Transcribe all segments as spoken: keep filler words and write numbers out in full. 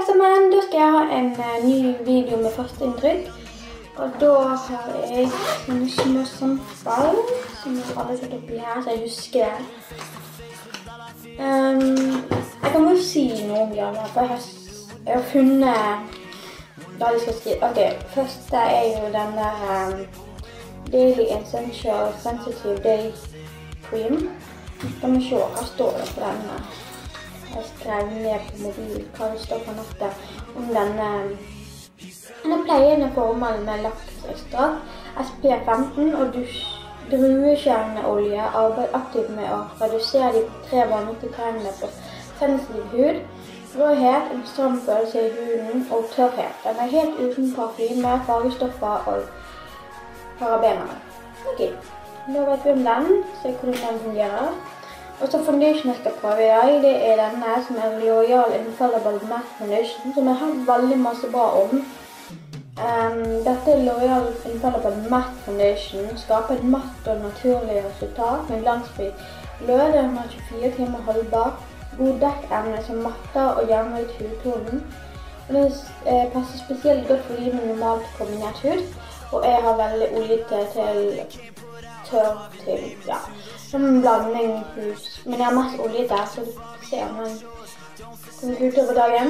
alle sammen, da skal jeg ha en uh, ny video med første inntrykk. Og da har jeg sånne små samtball, som jeg alle satt oppi her, så jeg husker det. Um, jeg kan bare si noe om det, for jeg har, jeg har funnet da jeg skal skrive. Ok, første er jo den der um, Daily Essential Sensitive Day Cream. Skal vi se, hva står det på denne? Jeg skrev ned på mobilen hva det står på nettet om denne, denne pleiende formelen med lakrisekstrakt, S P F femten og druekjerneolje arbeider aktivt med å redusere de tre vanligste tegnene på sensitiv hud, råhet, en stram følelse i huden og tørrhet. Den er helt uten parfyme, fargestoffer og parabener. Ok, da vet vi om den, se hvordan den fungerer. Og så foundation jeg skal prøve i dag, det er denne som er L'Oreal Infallible Matte Foundation, som jeg har veldig masse bra om. Um, dette er L'Oreal Infallible Matte Foundation, skaper et matt og naturlig resultat med glansfri glød, den har tjuefire timer holdbar, god dekkevne som matter og jevner ut hudtonen. Og den eh, passer spesielt godt for de med normalt kombinert hud, og jeg har veldig oljete til tørr til, ja, som en blanding hus. Men jeg har mest olje der, så du ser om den kommer ut over dagen.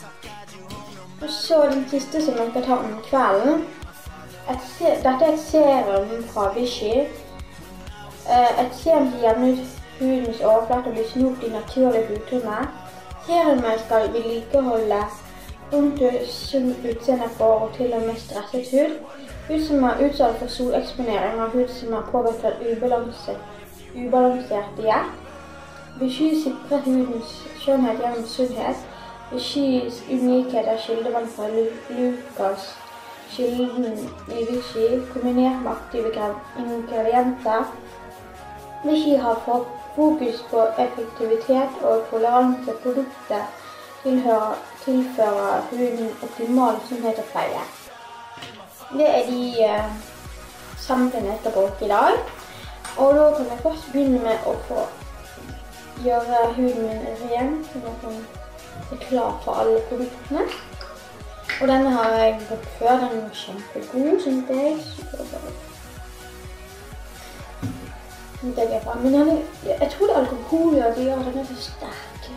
Og så den siste som jeg skal ta om kvelden. Et, dette er et serum fra Vichy. Et serum som jevner ut hudens overflate og blir snort i naturlig hudtone. Serumet skal vedlikeholde rundt sunn utseende for og til og med stresset hud. Hud som er utsatt for soleksponering og hud som er påvirket ubalansert, ubalansert hjert. Vichy sikrer hudens skjønnhet gjennom sunnhet. Vichys unikhet er kildevann fra Lucas, kilden i Vichy, kombinert med aktive ingredienser. Vichy har fokus på effektivitet og toleranse. Produktet tilhører, tilfører huden optimal sunnhet og pleie. Det er de uh, samlene jeg skal bruke i dag. Og da kan jeg først begynne med å få gjøre huden min ren, sånn at den er klar for alle produktene. Og denne har jeg brukt før, den er kjempegod, synes jeg. Men denne, jeg tror det er alkohol i at de gjør den er for sterk.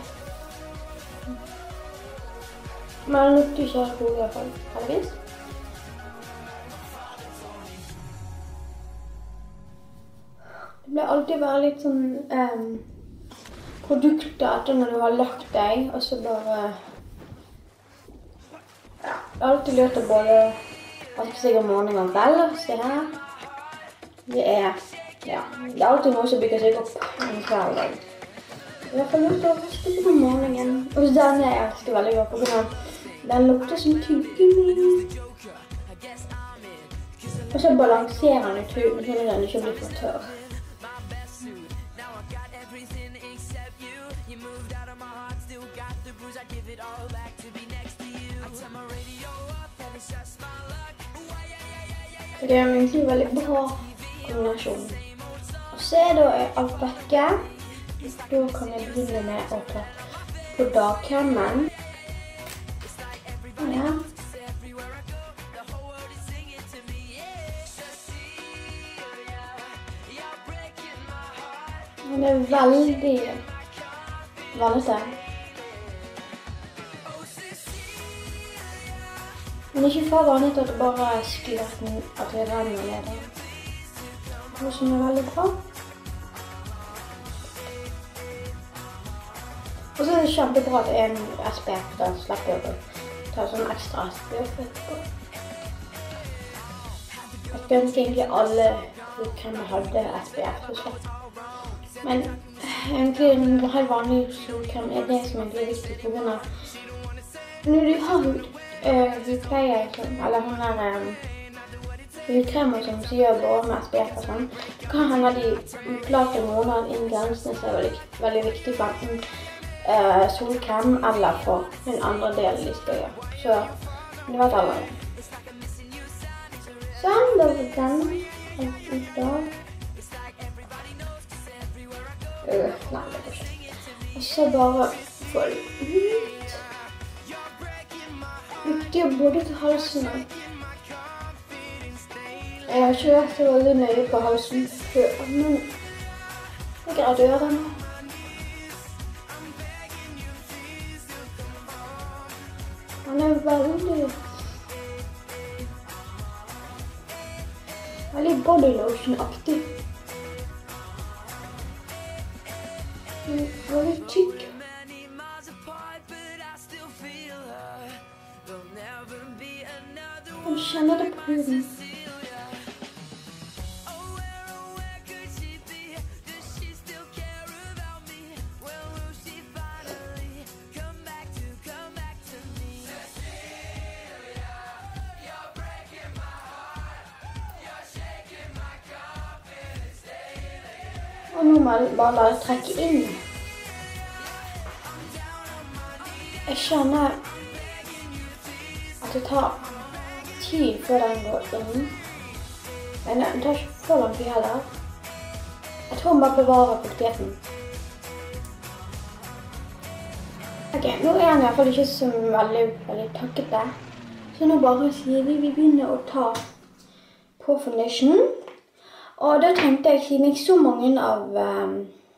Men den lukter ikke alkohol i hvert fall, heldigvis. Det blir alltid være litt sånn um, produkter etter når du har lagt deg, og så bare, ja, det er alltid lurt å både vaske seg om morgenen og kveld, se her. Det er, ja, det er alltid noe som bygger seg opp en kveld. I hvert fall lurt å vaske seg om morgenen, og denne jeg elsker veldig godt på grunn av den lukter som tyggegummi. Og så balanserer den ut huden, sånn at den ikke blir for tørr. Det er egentlig en veldig bra kombinasjon. Og så da er alt vekke. Da kan jeg begynne med å ta på dagkremen. Ja. Den er veldig vannete. Men ikke for vanlig at det bare er skylden at det renner ned. Det som er veldig bra. Og så er det kjempebra at det er en S P F, da slipper jeg å ta sånn ekstra S P F etterpå. Jeg skulle ønske egentlig alle solkremer hadde S P F, så slett. Men egentlig en helt vanlig solkrem er det som er viktig på grunn av når du har hud. Uh, hudpleier, eller hun har um, hudkremer som sier bare med S P F og sånn. Det kan hende de uklarte noen av ingrediensene som er veldig, veldig viktig for enten uh, solkrem eller for den andre delen de skal gjøre. Så det vet alle. Sånn, da blir den helt ut av. Uh, nei, det går ikke. Og så bare få det ut. brukte jo både til halsen og jeg har ikke vært så veldig nøye på halsen før, men jeg greide å gjøre det nå. Han er veldig veldig body lotion-aktig. Han er veldig tykk. Han kjenner det på huden. Og nå må jeg bare la det trekke inn. Jeg kjenner at det tar tid før den går inn. Men den tar ikke for lang tid heller. Jeg tror den bare bevarer fuktigheten. Ok, nå er den i hvert fall ikke så veldig, veldig takkete. Så nå bare sier vi vi begynner å ta på foundation. Og da tenkte jeg, siden jeg så mange av um,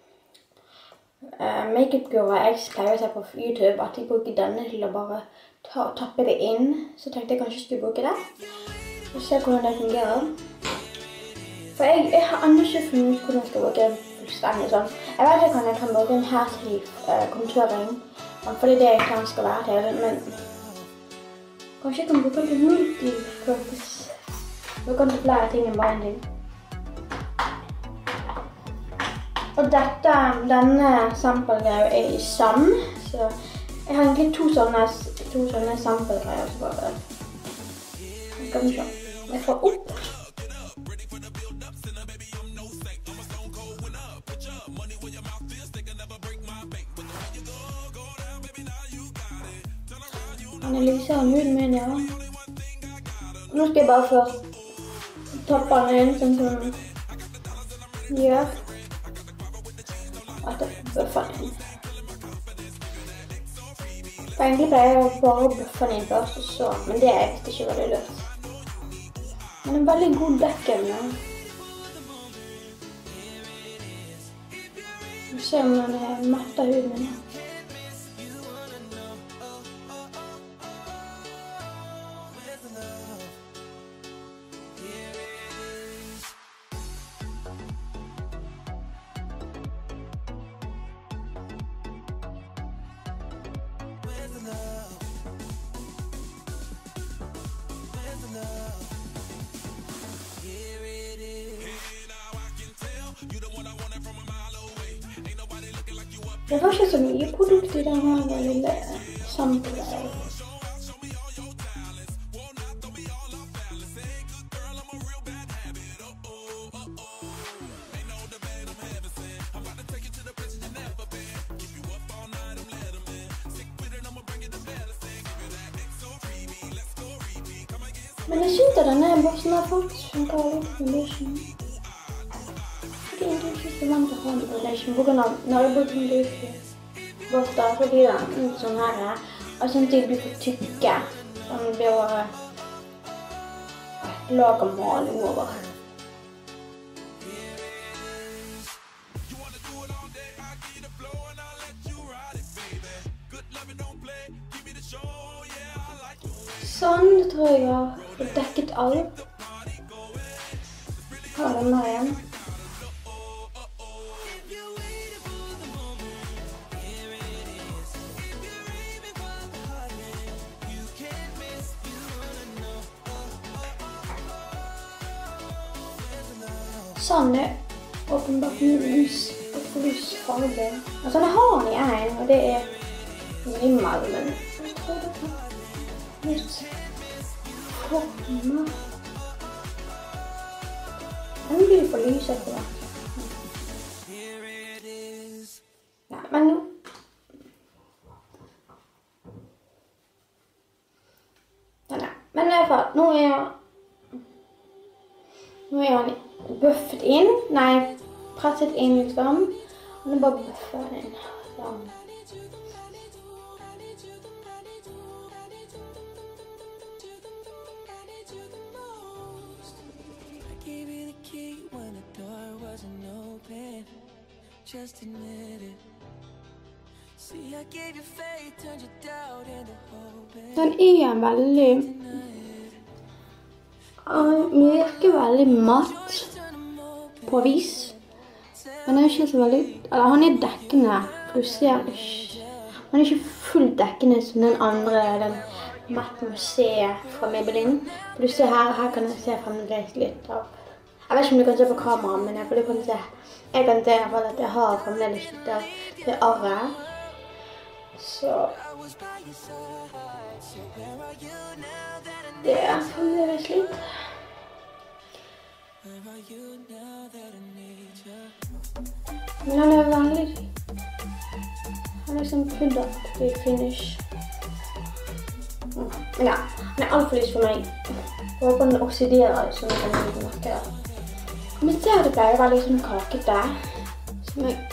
uh, make-up-guruer jeg pleier å se på YouTube, at jeg bruker denne til å bare ta, tappe det inn, så tenkte jeg kanskje jeg skulle bruke det. Og se hvordan det fungerer. For jeg, jeg har ennå ikke funnet ut hvordan jeg skal bruke det fullstendig sånn. Jeg vet ikke om jeg kan bruke den her til uh, contouring, fordi det er ikke den skal være til, men kanskje jeg kan bruke den til multi-purpose. Du kan ta flere ting enn bare en ting. Og dette, denne samplegreia er i sand, så jeg har egentlig to sånne, to sånne samplegreier. Så bare skal vi se. Jeg får opp. Analyserer huden min, ja. Nå skal jeg bare først tappe den inn, sånn som den gjør. At det buffer den inn. For egentlig pleier jeg bare å buffe den inn først og så, men det er egentlig ikke veldig lurt. Men en veldig god dekken. Ja. Vi ser om den er matt av huden min. Det var ikke så mye produkt i denne lille samplet. Men jeg synes at denne boksen har fått funker litt foundation. Jeg er egentlig ikke så vant til å ha en foundation på grunn av når jeg bruker den ut borte, så blir den ut sånn her. Og sånn at de blir for tykke. Sånn det blir bare et lag av maling over. Sånn, det tror jeg har dekket alt. Her er den her igjen. Sånn er åpenbart lys, lys farge. Altså, den har den i en, og det er rimmel, men jeg tror det er litt former. Den blir for lys etter det. Ja, men nå. Den er. Men i hvert fall, nå er jeg, nå er han buffet inn, nei, presset inn liksom, og nå bare buffer den inn, sånn. Den er veldig... Den virker veldig matt på vis. Men den er ikke så veldig... Eller han er dekkende, for du ser ikke... Han er ikke fullt dekkende som den andre, den matte må se fra Maybelline. For du ser her, her kan jeg se fremdeles litt av... Jeg vet ikke om du kan se på kamera, men jeg, du kan se... Jeg kan se at jeg har fremdeles litt av det arret. Så... Det er fremdeles litt. Men den er veldig... Den er sånn pudderaktig finish. Men ja, den er alt for lys for meg. Jeg håper den oksiderer sånn at den ikke merker det. Men ser det pleier å være litt sånn kakete. Som jeg...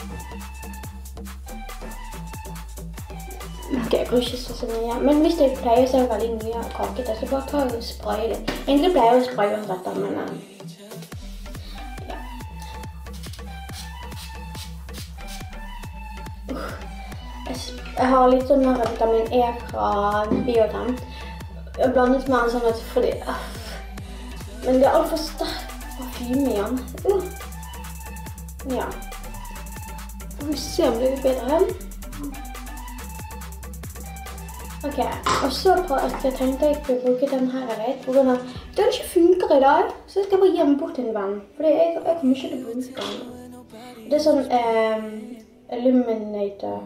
Ok, jeg kan ikke se så mye. Men hvis jeg pleier å se veldig mye kakete, så bare tar jeg og sprayer litt. Egentlig pleier jeg å spraye om dette, men... Ja. Jeg har litt sånn vitamin E fra Bioten. Jeg blandet med den sånn at fordi... Men det er alt for sterk parfyme igjen. Uh. Ja. Får vi se om det blir bedre. Ok, og så på at jeg tenkte jeg skulle bruke den her litt, på grunn av den ikke funker i dag, så jeg skal bare gjemme bort til en venn, fordi jeg, jeg kommer ikke til å bruke den. Det er sånn eh, Illuminator.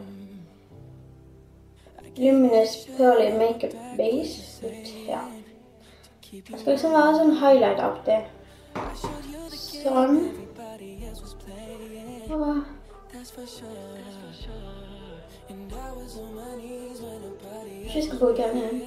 Luminous Pearly Makeup Base. Ja. Det skal liksom være sånn highlight-aktig. Sånn. Og... Jeg skal bruke den igjen.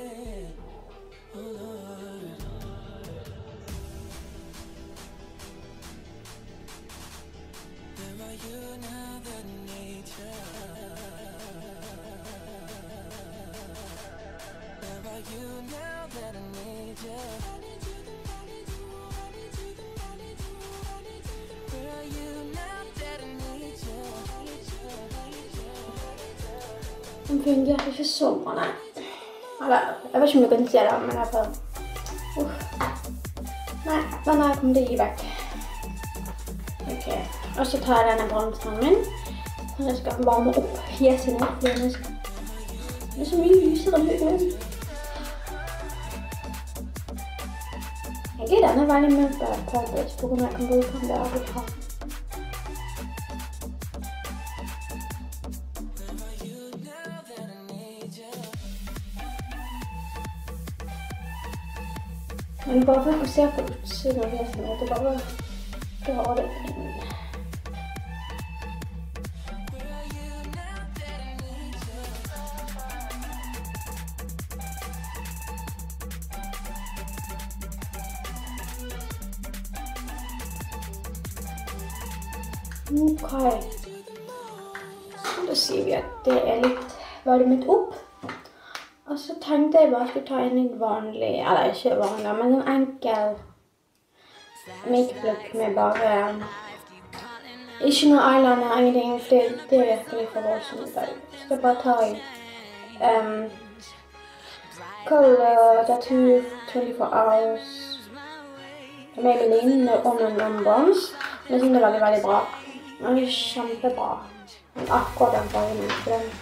Den fungerer ikke så bra, nei. Eller, jeg vet ikke om du kan se det, men jeg får... Uh. Nei, den her kommer til å gi vekk. Ok, og så tar jeg denne bronsen min. Og jeg skal varme opp fjeset mitt. Det er så mye lysere enn huden. Jeg gir denne veldig mye på purpose, på grunn av jeg kan bruke den der jeg vil ha. Men bare for å se på utsiden av fjeset mitt, det er bare å dra det inn. Ok, så da sier vi at det er litt varmet opp. Og så tenkte jeg bare skulle ta inn en vanlig, eller ikke vanlig, men en enkel make-up-look med bare ikke noe eyeliner, ingenting, for det virker litt for voldsomt. Så skal jeg bare ta i um, Color Tattoo twenty-four hours Maybelline On and On Bronze. Jeg synes det er veldig, veldig bra. Den er kjempebra. Akkurat den fargen min, for den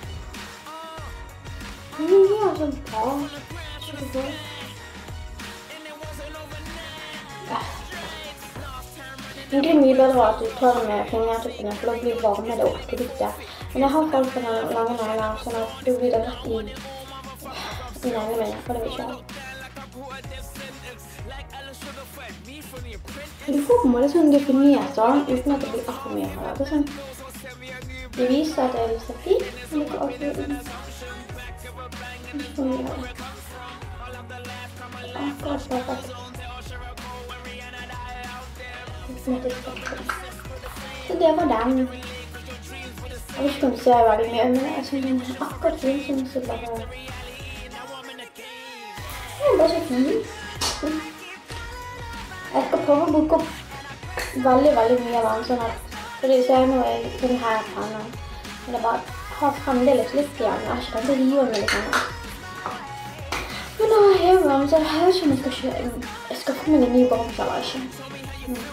Den er sånn bra. Kjempebra. Det er mye bedre at du tar det med fingertuppene, for da blir varme det opp produktet. Men jeg har falt på den lange negler, sånn at da blir det rett i, i neglene mine, for det vil ikke ha. Du får på en måte sånn definert sånn, uten at det blir akkurat mye her. Det er sånn, det viser at det er litt så fint, men det kan også bli så mye her. Akkurat perfekt. Så det var den. Jeg vet ikke om du ser veldig mye, men jeg synes akkurat fin som så bare... Det er bare så fin. Jeg skal prøve å bruke opp veldig, veldig mye vann, sånn at Fordi så er nå jeg den her pannen. Men jeg bare har fremdeles litt igjen. Jeg har ikke tenkt å rive med litt annet. Men nå er jeg varm, så jeg vet ikke om jeg skal kjøre. Jeg skal få meg en ny bronse eller ikke. Mm.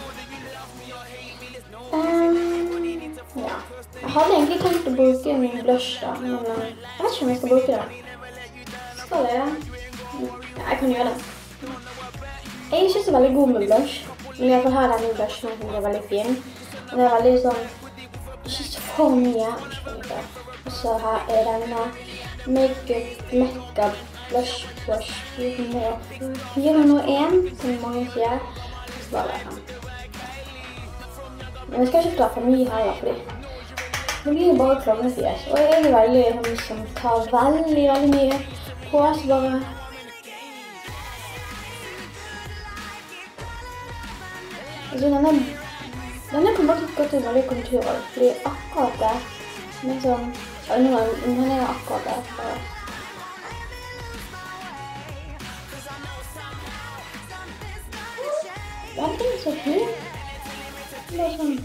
Um, ja. Jeg hadde egentlig tenkt å bruke min blush da, men jeg vet ikke om jeg skal bruke det. Skal jeg det? Ja, jeg kan gjøre det. Jeg er ikke så veldig god med blush, men i hvert fall her denne blushen som er veldig fin. Den er veldig sånn, ikke så for mye, ikke for mye. Og så her er denne Makeup Mecca Blush Brush fire hundre og en, som mange sier. Så bare det her. Men jeg skal ikke ta for mye heller, fordi det blir jo bare klovnefjes. Og jeg er veldig sånn som tar veldig, veldig mye på, så bare... Altså, denne, denne kommer til å gå til veldig konturer, fordi akkurat det, men sånn, den er jo akkurat det. Så. Den er så fin. Det er sånn.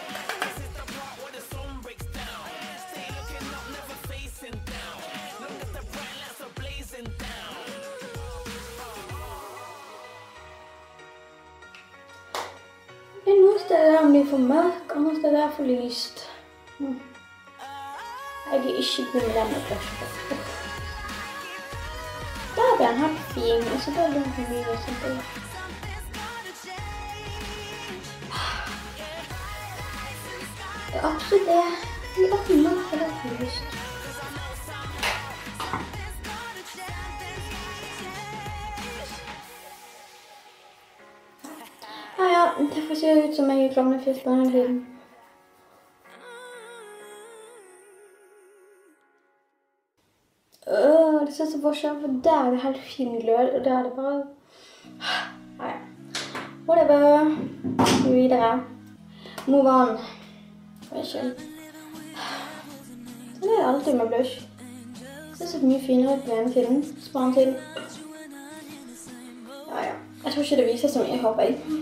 Det er noen steder der den blir for mørk, andre steder der for lyst. Mm. Jeg er ikke god med denne blushen. Der ble den helt fin, og så ble den for mye sånn. Det er absolutt det. Det er for mørk, og det er for lyst. Ja, ja, det får se ut som jeg er klovnefjes på denne tiden. Øh, det ser så forskjell, for der er det helt fin glød, og der er det bare... Ja, ja. Whatever. Videre. Move on. Ikke. Så det er alltid med blush. Det ser så mye finere ut på denne tiden. Spar en tid. Ja, ja. Jeg tror ikke det viser så mye, håper jeg.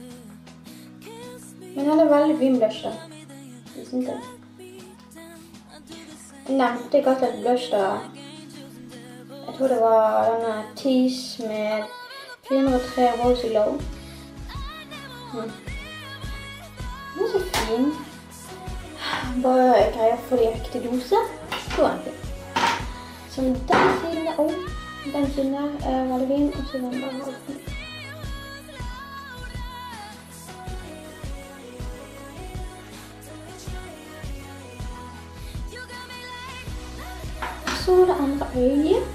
Men den er veldig fin blush da. Jeg synes det. Jeg nevnte ikke at et blush da. Jeg tror det var denne Tease med fire hundre og tre Rosy Glow. Hmm. Den er så fin. Bare jeg greier å få de riktig dose. Så er den fin. Så den siden er også. Den siden er veldig fin, og så den bare veldig fin. Så det andre øyet.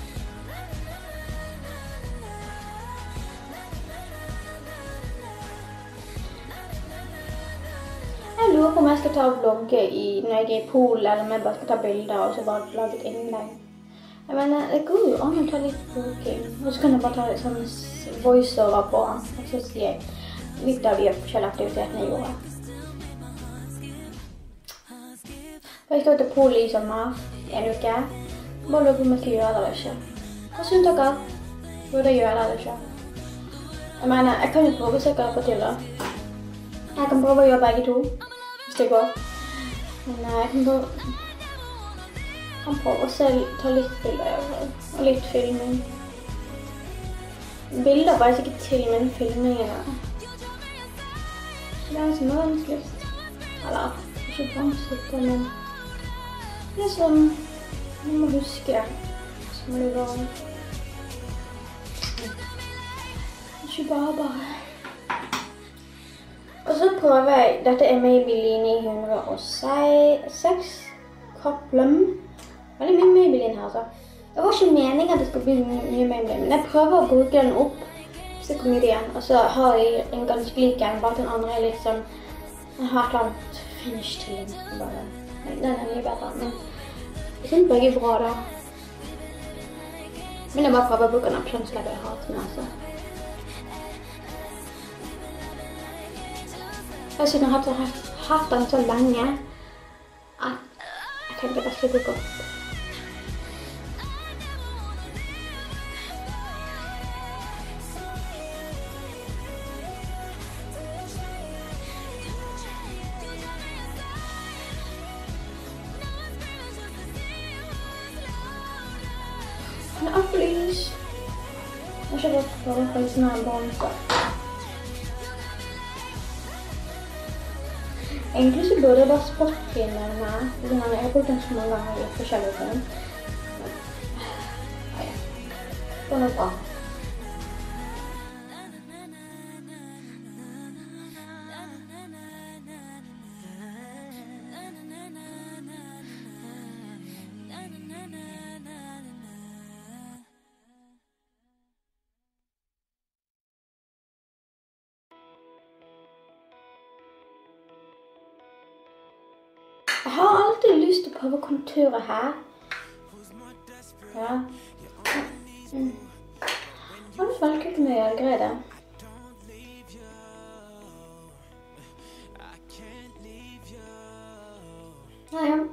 Jeg lurer på om jeg skal ta og vlogge i, når jeg er i Polen, eller om jeg bare skal ta bilder og så bare lage et innlegg. Jeg mener, det går jo an å ta litt vlogging, og så kan jeg bare ta litt sånn voiceover på, og så sier jeg litt av de forskjellige aktivitetene jeg gjorde. Jeg skal til Polen i sommer, en uke. Bare lurer på om jeg skal gjøre det eller ikke. Hva synes dere? Burde jeg gjøre det eller ikke? Jeg mener, jeg kan jo prøve å se hva jeg får til da. Jeg kan prøve å gjøre begge to, hvis det går. Men jeg kan prøve, kan prøve å se, ta litt bilder, og litt filming. Bilder var jeg sikkert til, men filmingene. Det er som er vanskeligst. Eller, ikke vanskelig, men det er sånn, man må huske det, så må det være. Ikke bare bare. Og så prøver jeg, dette er Maybelline ni hundre og seks Coplum. Veldig mye Maybelline her, altså. Det var ikke meningen at det skulle bli mye Maybelline, men jeg prøver å bruke den opp, så kommer det igjen. Og så har jeg en ganske lik en, bare den andre er litt sånn, jeg har et eller annet finish til den, bare. Den er mye bedre, men jeg synes begge er bra da. Men jeg bare prøver å bruke den opp, sånn slipper jeg hat den, altså. Jeg synes jeg har hatt den så lenge at jeg tenkte at jeg skulle bruke opp. Den er alt for lys. Jeg har ikke gått på den prisen her barn, så. Egentlig så burde jeg bare sportfilme den her. Jeg har brukt den så mange ganger i forskjellige film. Ja, ja. Det var bra. Jeg har alltid lyst til å prøve konturer her. Ja. Mm. Det var veldig kult med å gjøre greie det. Ja, ja.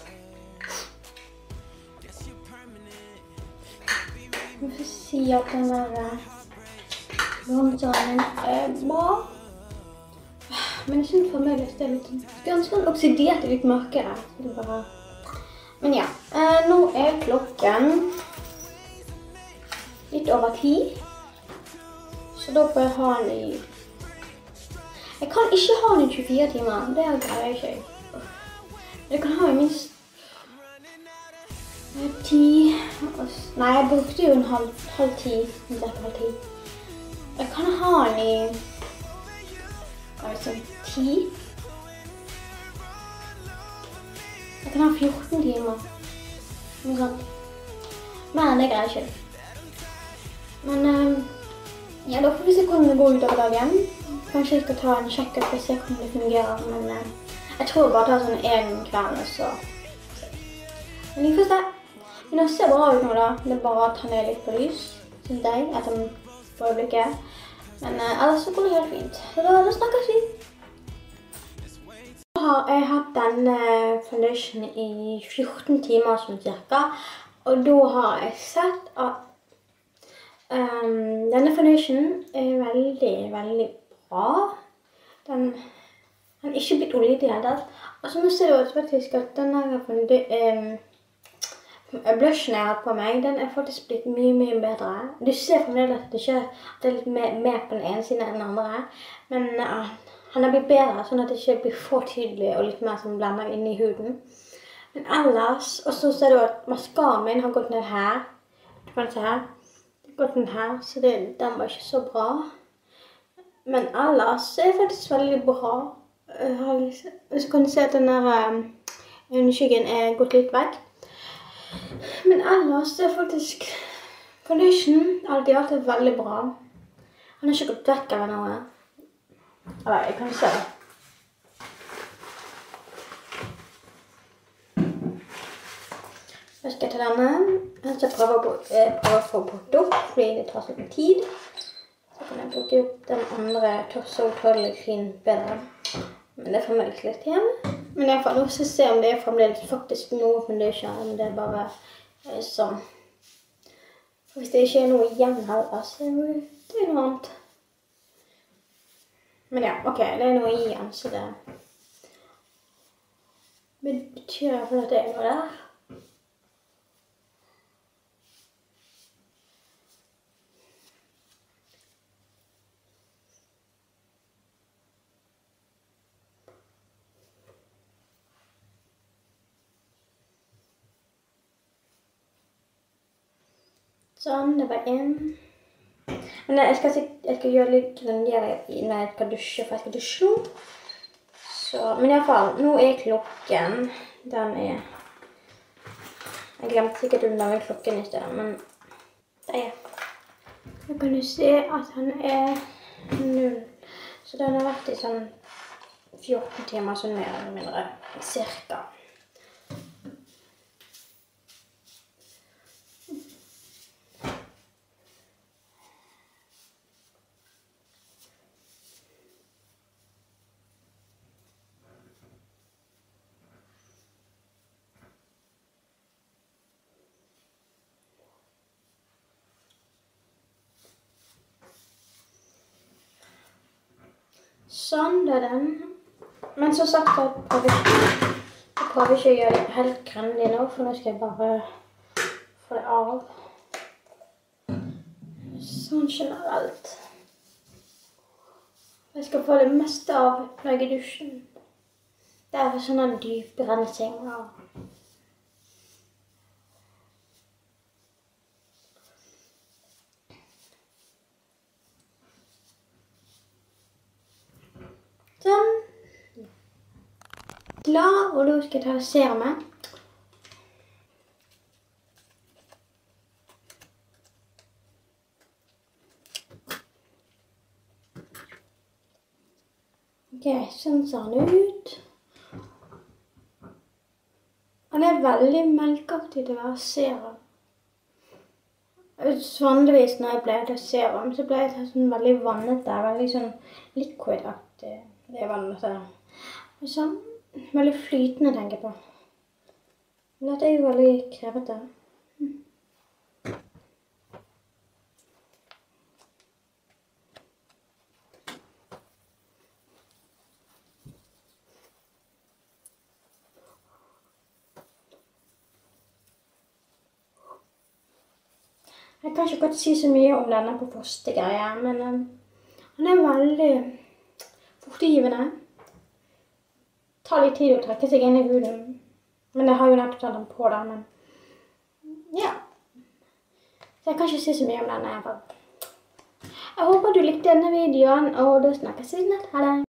Jeg får si at den der blomsteren er bra. Men jeg synes fremdeles det er litt ganske oksidert og litt mørkere. Men ja, eh, nå er klokken litt over ti. Så da får jeg ha den i... Jeg kan ikke ha den i tjuefire timer, det greier jeg ikke. Jeg kan ha den minst ti... Nei, jeg brukte jo en halv, halv ti, men det er ikke halv ti. Jeg kan ha den i... Altså ti. Jeg kan ha fjorten timer. Noe sånt. Men det greier jeg ikke. Men ja, da får vi se hvordan det går utover dagen. Kanskje jeg skal ta en sjekk for å se hvordan det fungerer. Men jeg tror jeg bare tar sånn en kveld og så. Men vi får se. Men det ser bra ut nå da. Det er bare å ta ned litt på lys, synes jeg, etter på øyeblikket. Men uh, ellers så går det helt fint. Så da, da snakkes vi. Så har jeg hatt denne foundationen i fjorten timer som cirka. Og da har jeg sett at um, denne foundationen er veldig, veldig bra. Den, den er ikke blitt oljet i hele tatt. Og så nå ser du faktisk at denne um, blushen jeg har hatt på meg, den er faktisk blitt mye, mye bedre. Du ser fremdeles at det ikke at det er litt mer, mer på den ene siden enn den andre. Men uh, han har blitt bedre, sånn at det ikke blir for tydelig og litt mer som blender inn i huden. Men ellers, og så ser du at maskaraen min har gått ned her. Du kan se her. Det har gått ned her, så det, den var ikke så bra. Men ellers er det faktisk veldig bra. Uh, så kan du se at denne uh, underskyggen er gått litt vekk. Men ellers er faktisk foundation alt i alt er veldig bra. Han har ikke gått vekk eller noe. Eller, jeg kan se det. Jeg skal ta denne. Jeg skal prøve å, prøve å få brukt opp, fordi det tar sånn tid. Så kan jeg bruke opp den andre så utrolig fin bedre. Men det er fremdeles litt igjen. Men jeg får også se om det er fremdeles faktisk noe foundation, om det er bare eh, sånn. For hvis det ikke er noe igjen heller, så er det noe annet. Men ja, ok, det er noe igjen, så det betyr i hvert fall at det er noe der. Sånn, det var en. Men jeg skal, jeg skal gjøre litt grundigere når jeg skal dusje, for jeg skal dusje nå. Så, men i hvert fall, nå er klokken, den er... Jeg glemte sikkert å lage klokken i stedet, men det er. Nå kan du se at den er null. Så den har vært i sånn fjorten timer, så mer eller mindre, cirka. Sånn, det er den. Men så sagt jeg prøver ikke, jeg prøver ikke å gjøre det helt grundig nå, for nå skal jeg bare få det av. sånn generelt. Jeg skal få det meste av når jeg er i dusjen. Det er sånn en dyp rensing av. Sånn. Klar, og da skal jeg ta serumet. Ok, sånn ser den ut. Den er veldig melkeaktig til å være serum. Vanligvis når jeg pleier til serum, så pleier jeg til sånn veldig vannete, veldig sånn liquid-aktig. Det er vannete. Og sånn, veldig flytende tenker jeg på. Men dette er jo veldig krevete. Jeg kan ikke godt si så mye om denne på første greie, men um, den er veldig fuktiggivende. Det tar litt tid å trekke seg inn i huden, men jeg har jo nettopp tatt den på den, men ja. Så jeg kan ikke si så mye om denne i hvert fall. Jeg håper du likte denne videoen, og da snakkes vi snart. Ha det!